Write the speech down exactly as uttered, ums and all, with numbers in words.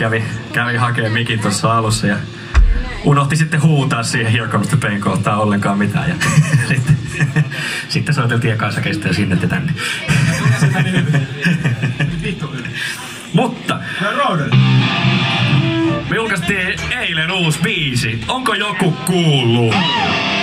kävi, kävi hakemaan mikin tuossa alussa ja unohti sitten huutaa siihen Here Comes the Pain kohtaan ollenkaan mitään. Ja sitten, sitten soiteltiin ekaa säkeistä sinne ja tänne. Mutta me julkaistiin eilen uusi biisi. Onko joku kuullut?